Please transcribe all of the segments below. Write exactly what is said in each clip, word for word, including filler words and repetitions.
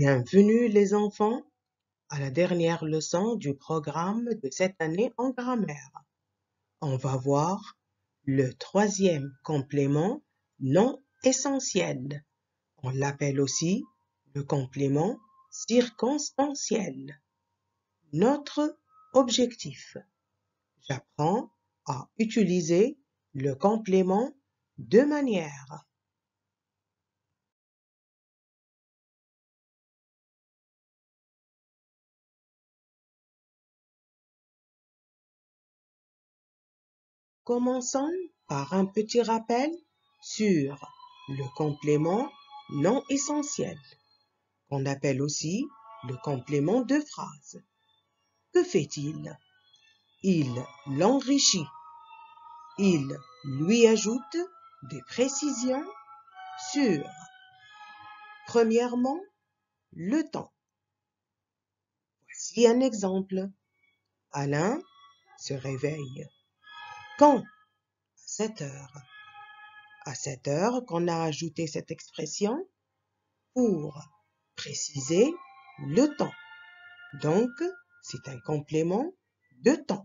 Bienvenue les enfants à la dernière leçon du programme de cette année en grammaire. On va voir le troisième complément non essentiel. On l'appelle aussi le complément circonstanciel. Notre objectif. J'apprends à utiliser le complément de manière. Commençons par un petit rappel sur le complément non essentiel, qu'on appelle aussi le complément de phrase. Que fait-il? Il l'enrichit. Il lui ajoute des précisions sur, premièrement, le temps. Voici un exemple. Alain se réveille. Quand? À sept heures. À sept heures qu'on a ajouté cette expression pour préciser le temps. Donc, c'est un complément de temps.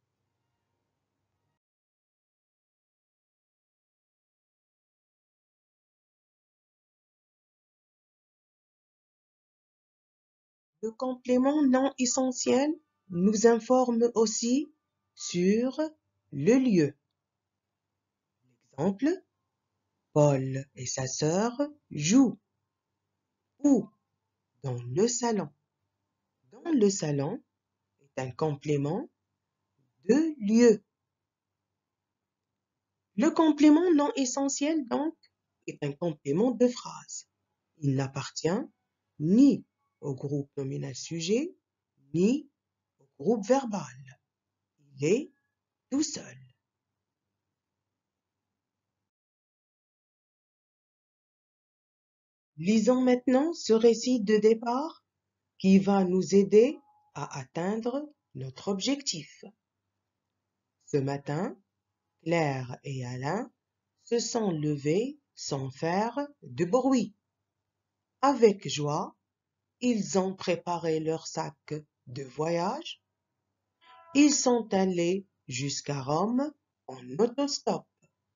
Le complément non essentiel nous informe aussi sur le lieu. Exemple, Paul et sa sœur jouent. Où? Dans le salon. Dans le salon est un complément de lieu. Le complément non essentiel, donc, est un complément de phrase. Il n'appartient ni au groupe nominal sujet, ni au groupe verbal. Il est tout seul. Lisons maintenant ce récit de départ qui va nous aider à atteindre notre objectif. Ce matin, Claire et Alain se sont levés sans faire de bruit. Avec joie, ils ont préparé leur sac de voyage. Ils sont allés jusqu'à Rome en autostop.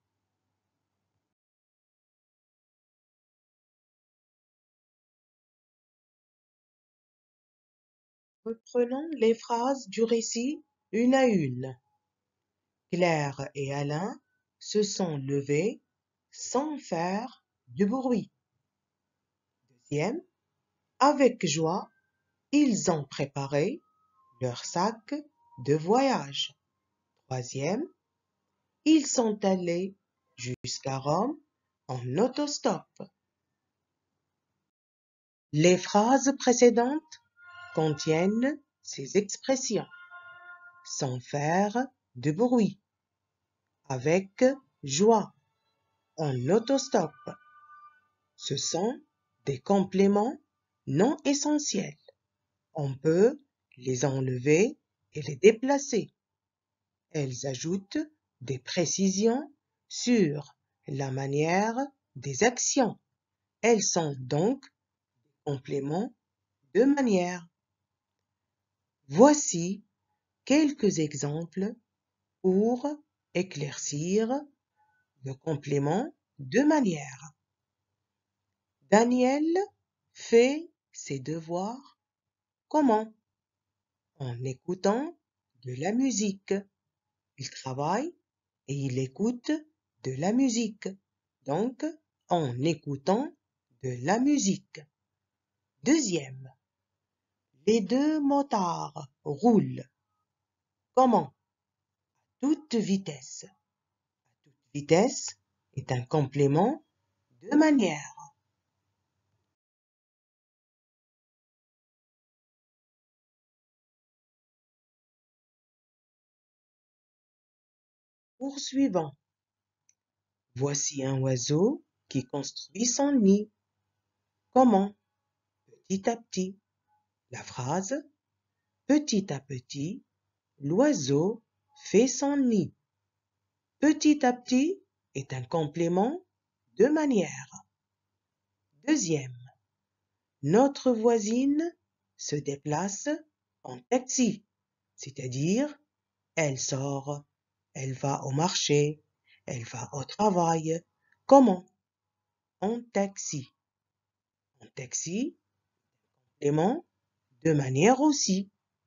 Reprenons les phrases du récit une à une. Claire et Alain se sont levés sans faire de bruit. Deuxième, avec joie, ils ont préparé leur sac de voyage. Troisième, ils sont allés jusqu'à Rome en autostop. Les phrases précédentes contiennent ces expressions sans faire de bruit, avec joie, en autostop. Ce sont des compléments non essentiels. On peut les enlever et les déplacer. Elles ajoutent des précisions sur la manière des actions. Elles sont donc des compléments de manière. Voici quelques exemples pour éclaircir le complément de manière. Daniel fait ses devoirs comment? En écoutant de la musique. Il travaille et il écoute de la musique. Donc, en écoutant de la musique. Deuxième, les deux motards roulent. Comment? À toute vitesse. À toute vitesse est un complément de manière. Poursuivons. Voici un oiseau qui construit son nid. Comment? Petit à petit. La phrase petit à petit, l'oiseau fait son nid. Petit à petit est un complément de manière. Deuxième, Notre voisine se déplace en taxi, c'est-à-dire elle sort, elle va au marché, elle va au travail. Comment? En taxi. En taxi, complément de manière aussi.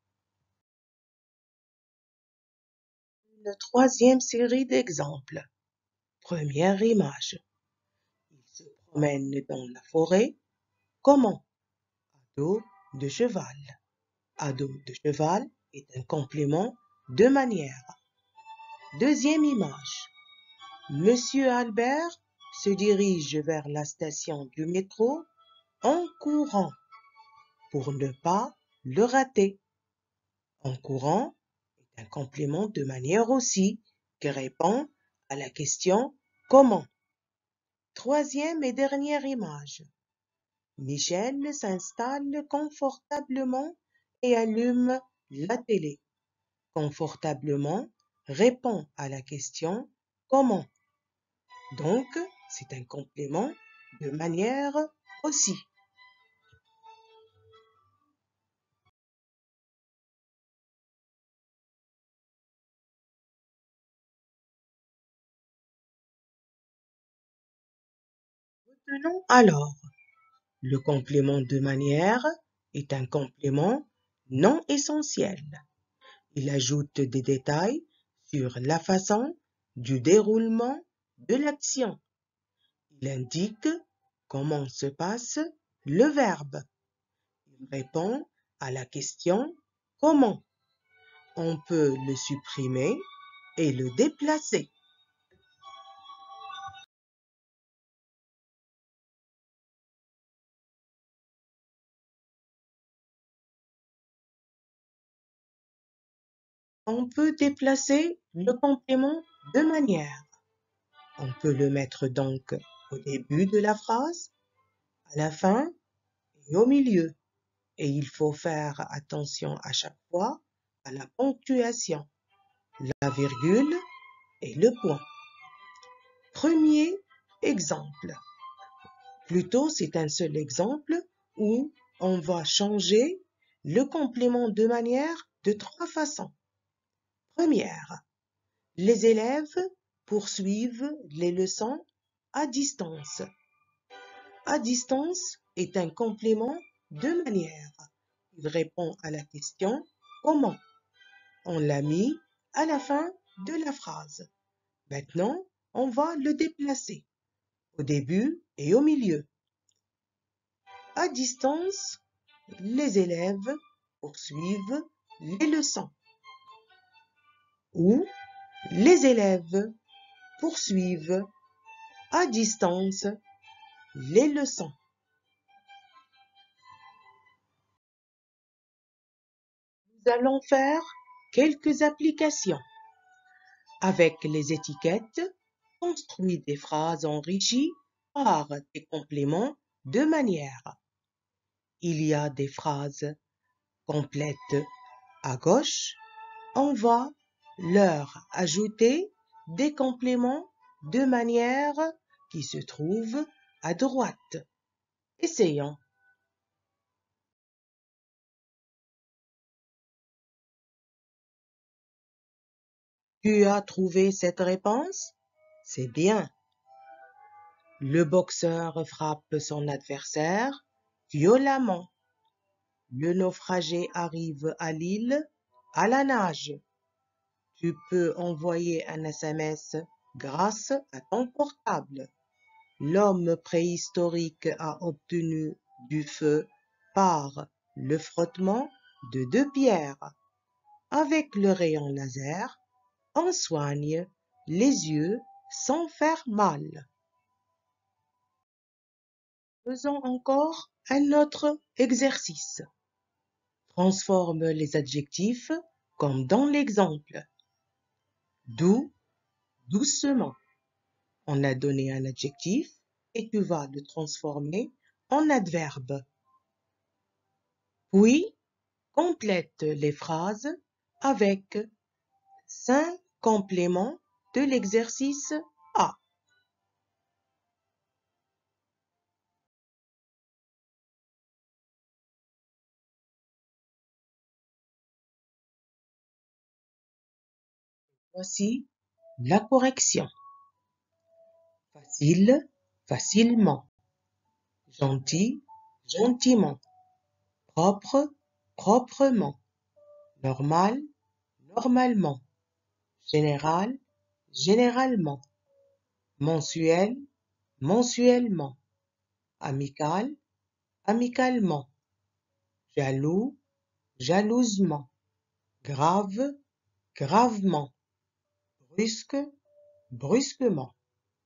Une troisième série d'exemples. Première image. Il se promène dans la forêt. Comment? À dos de cheval. À dos de cheval est un complément de manière. Deuxième image. Monsieur Albert se dirige vers la station du métro en courant pour ne pas le rater. En courant est un complément de manière aussi qui répond à la question comment. Troisième et dernière image. Michel s'installe confortablement et allume la télé. Confortablement répond à la question comment. Donc, c'est un complément de manière aussi. Retenons alors, le complément de manière est un complément non essentiel. Il ajoute des détails sur la façon du déroulement de l'action. Il indique comment se passe le verbe. Il répond à la question comment. On peut le supprimer et le déplacer. On peut déplacer le complément de manière. On peut le mettre donc au début de la phrase, à la fin et au milieu. Et il faut faire attention à chaque fois à la ponctuation, la virgule et le point. Premier exemple. Plutôt, c'est un seul exemple où on va changer le complément de manière de trois façons. Première, les élèves poursuivent les leçons à distance. À distance est un complément de manière. Il répond à la question comment. On l'a mis à la fin de la phrase. Maintenant, on va le déplacer au début et au milieu. À distance, les élèves poursuivent les leçons. Ou les élèves poursuivent à distance les leçons. Nous allons faire quelques applications. Avec les étiquettes, construis des phrases enrichies par des compléments de manière. Il y a des phrases complètes à gauche. On va leur ajouter des compléments de manière qui se trouvent à droite. Essayons. Tu as trouvé cette réponse? C'est bien. Le boxeur frappe son adversaire violemment. Le naufragé arrive à l'île à la nage. Tu peux envoyer un S M S grâce à ton portable. L'homme préhistorique a obtenu du feu par le frottement de deux pierres. Avec le rayon laser, on soigne les yeux sans faire mal. Faisons encore un autre exercice. Transforme les adjectifs comme dans l'exemple. Doux, doucement. On a donné un adjectif et tu vas le transformer en adverbe. Puis, complète les phrases avec cinq compléments de l'exercice A. Voici la correction. Facile, facilement. Gentil, gentiment. Propre, proprement. Normal, normalement. Général, généralement. Mensuel, mensuellement. Amical, amicalement. Jaloux, jalousement. Grave, gravement. Brusque, brusquement.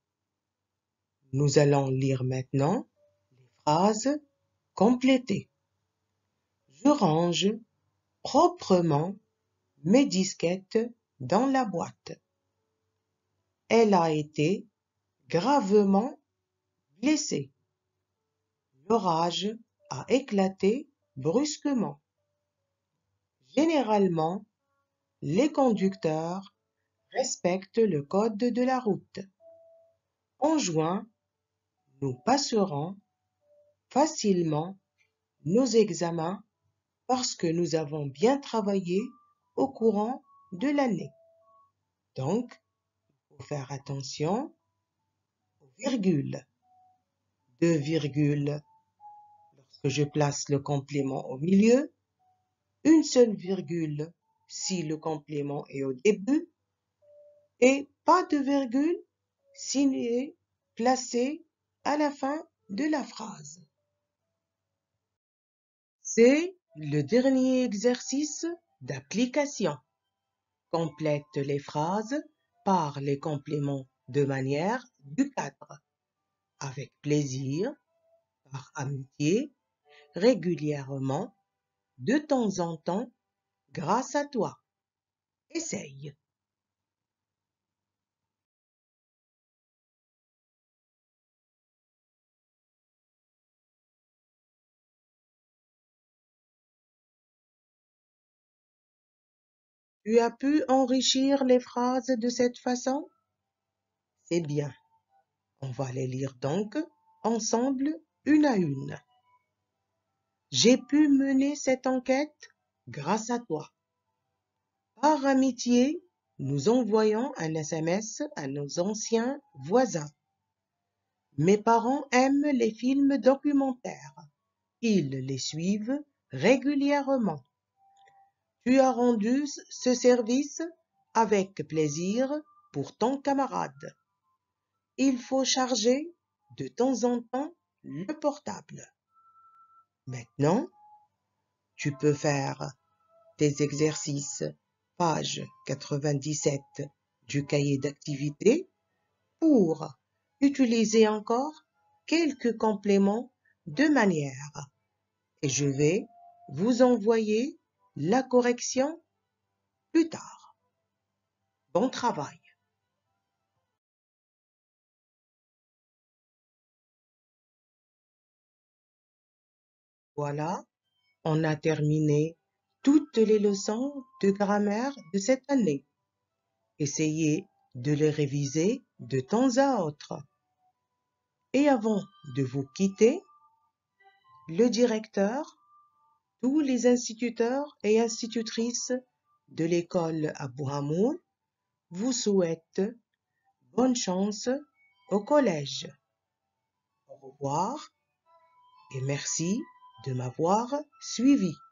Nous allons lire maintenant les phrases complétées. Je range proprement mes disquettes dans la boîte. Elle a été gravement blessée. L'orage a éclaté brusquement. Généralement, les conducteurs respectent le code de la route. En juin, nous passerons facilement nos examens parce que nous avons bien travaillé au courant de l'année. Donc, il faut faire attention aux virgules. Deux virgules lorsque je place le complément au milieu, une seule virgule si le complément est au début et pas de virgule s'il est placé à la fin de la phrase. C'est le dernier exercice d'application. Complète les phrases par les compléments de manière du cadre. Avec plaisir, par amitié, régulièrement, de temps en temps, grâce à toi. Essaye. Tu as pu enrichir les phrases de cette façon? C'est bien. On va les lire donc ensemble une à une. J'ai pu mener cette enquête grâce à toi. Par amitié, nous envoyons un S M S à nos anciens voisins. Mes parents aiment les films documentaires. Ils les suivent régulièrement. Tu as rendu ce service avec plaisir pour ton camarade. Il faut charger de temps en temps le portable. Maintenant, tu peux faire tes exercices, page quatre-vingt-dix-sept du cahier d'activité, pour utiliser encore quelques compléments de manière. Et je vais vous envoyer la correction plus tard. Bon travail! Voilà, on a terminé toutes les leçons de grammaire de cette année. Essayez de les réviser de temps à autre. Et avant de vous quitter, le directeur, tous les instituteurs et institutrices de l'école Abou Hamoul vous souhaitent bonne chance au collège. Au revoir et merci de m'avoir suivi.